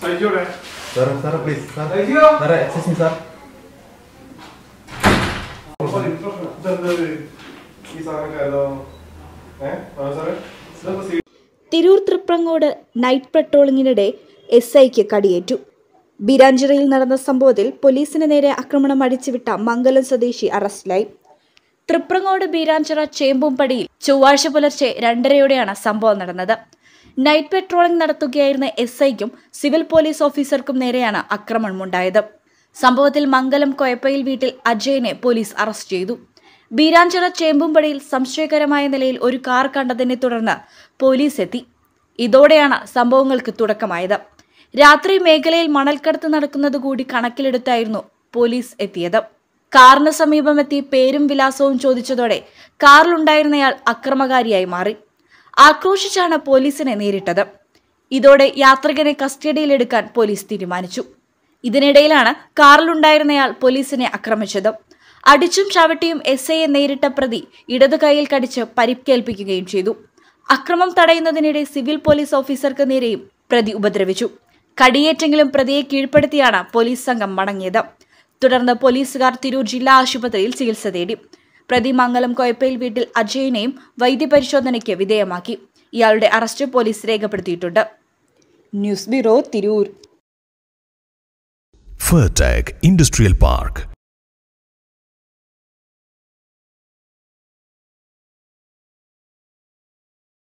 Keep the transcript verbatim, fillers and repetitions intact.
Sir, sir, please, sir. Sir, excuse me, sir. Tirur Triprangode night പെട്രോളിംഗിനിടെ S ഐക്ക് കടിയേറ്റു. ബീരാഞ്ചിറയിൽ നടന്ന സംഭവത്തിൽ പോലീസിന് നേരെ ആക്രമണം അടിച്ചുവിട്ട മംഗലം സ്വദേശി അറസ്റ്റിലായി. തൃപ്രങ്ങോട് ബീരാഞ്ചിറ ചേമ്പുംപടിയിൽ ചൊവ്വാഴ്ച പുലർച്ചെ രണ്ടരയോടെയാണ് സംഭവം നടന്നത്. നൈറ്റ് പെട്രോളിംഗ് നടത്തുകയായിരുന്ന എസ് ഐക്കും സിവിൽ പോലീസ് ഓഫീസർക്കും നേരെയാണ് ആക്രമണമുണ്ടായത്. സംഭവത്തിൽ മംഗലം കൊയപ്പയിൽ വീട്ടിൽ അജയനെ പോലീസ് അറസ്റ്റ് ചെയ്തു. ബീരാഞ്ചിറ ചേമ്പുംപടിയിൽ സംശയകരമായ നിലയിൽ ഒരു കാർ കണ്ടതിനെ തുടർന്ന് പോലീസ് എത്തി. ഇതോടെയാണ് സംഭവങ്ങൾക്ക് തുടക്കമായത്. രാത്രി മേഖലയിൽ മണൽക്കടത്ത് നടക്കുന്നത് കൂടി കണക്കിലെടുത്തായിരുന്നു പോലീസ് എത്തിയത്. കാറിന് സമീപമെത്തി പേരും വിലാസവും ചോദിച്ചതോടെ കാറിലുണ്ടായിരുന്നയാൾ അക്രമകാരിയായി മാറി. ആക്രോശിച്ചാണ് പോലീസിനെ നേരിട്ടത്. ഇതോടെ യാത്രികനെ കസ്റ്റഡിയിലെടുക്കാൻ പോലീസ് തീരുമാനിച്ചു. ഇതിനിടയിലാണ് കാറിലുണ്ടായിരുന്നയാൾ പോലീസിനെ ആക്രമിച്ചത്. അടിച്ചും ചവിട്ടിയും എസ് ഐയെ നേരിട്ട പ്രതി ഇടതു കൈയിൽ കടിച്ച് പരിക്കേൽപ്പിക്കുകയും ചെയ്തു. അക്രമം തടയുന്നതിനിടെ സിവിൽ പോലീസ് ഓഫീസർക്ക് നേരെയും പ്രതി ഉപദ്രവിച്ചു. കടിയേറ്റെങ്കിലും പ്രതിയെ കീഴ്പ്പെടുത്തിയാണ് പോലീസ് സംഘം മടങ്ങിയത്. തുടർന്ന് പോലീസുകാർ തിരൂർ ജില്ലാ ആശുപത്രിയിൽ ചികിത്സ തേടി. പ്രതി മംഗലം കൊയപ്പയിൽ വീട്ടിൽ അജയനെയും വൈദ്യപരിശോധനയ്ക്ക് വിധേയമാക്കി. ഇയാളുടെ അറസ്റ്റ് പോലീസ് രേഖപ്പെടുത്തിയിട്ടുണ്ട്. News bureau, Tirur. Fertech Industrial Park.